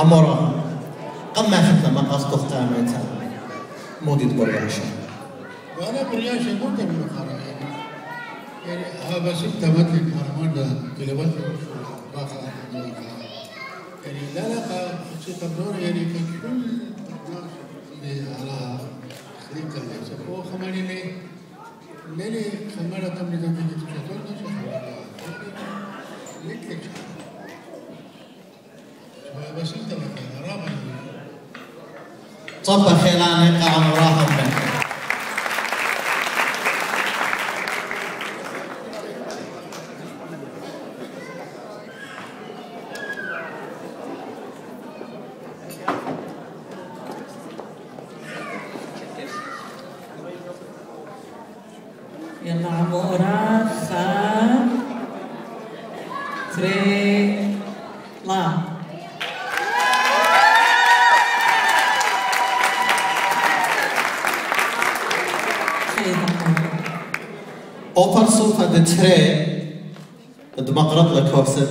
أمورها قم ما ختنا ما قصدك تعمل مودي برياشة وأنا برياشة مو تبي مخارج يعني ها بس أنت مثل هرماندا كلمات باخذ يعني لا شيء تبرر يعني كل على خليك الله سبحانه خماني ليه خمارة تمني تمني تشتغل نشاط ليك بس أنت مثل رابع صب خلاني قاعد وراهم منه يلا عمورة تري لا أوفر صوفة دتري دمقرط لكوسة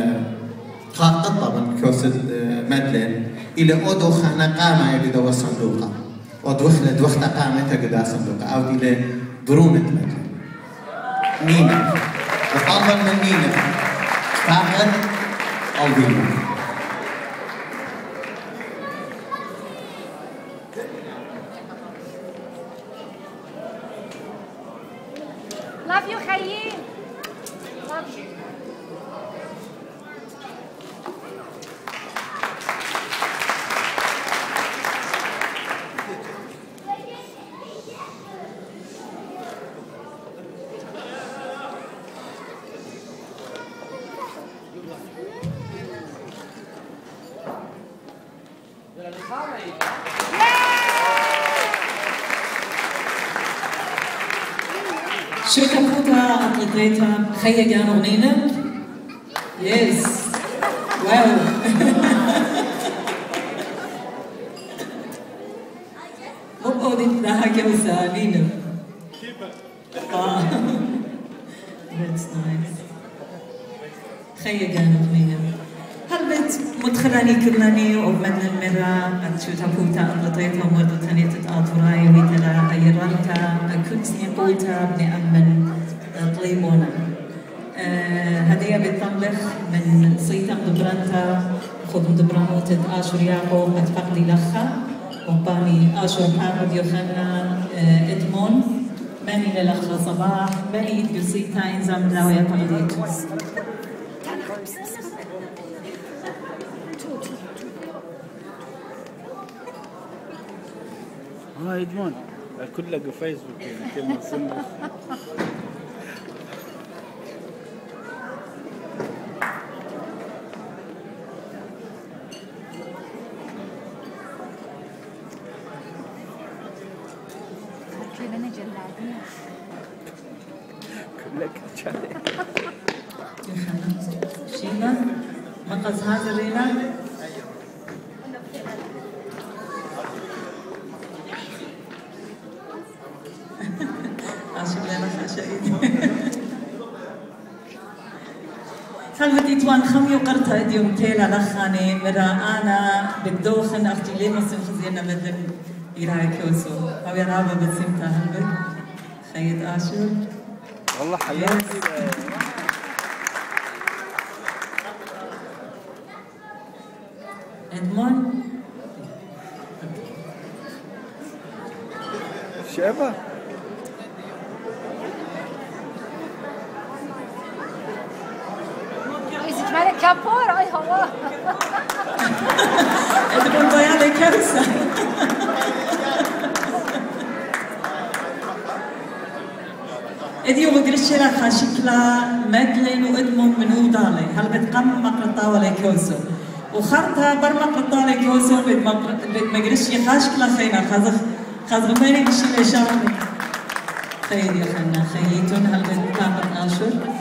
قطة من كوسة مدلين إلى أودو خنا قامة يلي دوا صندوقة ودوخنا قامة تقدا صندوقة أو إلى برونة مدلين نينا وطالبا من نينا فاقد أو بينا Love you, Khayyim. Love you. شو كفوتها أطلقيتها خيّ كان أغنينا؟ يس واو مو بقودي لها كوسة نينا that's nice خيّ كان أغنينا هربت مدخلاني كرناني ومن المرة أتشو تفوتا أطلقيتها ومرة ثانية تتآطراي ويتلا أيرانتا أكنسني قوتا بني أمن طليبونا هدية بتطبخ من صيتا مدبرانتا خذ مدبرانو تتآشر ياقو متفقدي لخا وباني آشر حامد يوخنا إدمون ماني للخا صباح بني إديو صيتا إنزام لاوية تغديت إدمون كله فيسبوك يعني كلمة سنة لنا جلابية كلها كتشالي شيلا مقص هذا رينا سلمت إتوان خمي وقرتها إديوم تيلا لخاني مرا أنا بدوخن أختي ليه مسلم خزينا مثل إيراي كوسو أو يا رابا بسيمتا هلبك خيد آشور والله حياتي إدمون شابة مالك كابور أي هوا إدمون ضيالي كوسة إديو بقرشيلا خاشكلا مدلين وإدمون منو دالي هل بتقم مقرطا ولا كوسو وخرطها بر مقرطا ولا كوسو بتمقرشي خاشكلا خينا خزغماني بشي لشامي خير يا خنا خيتون هل بتقامت آشور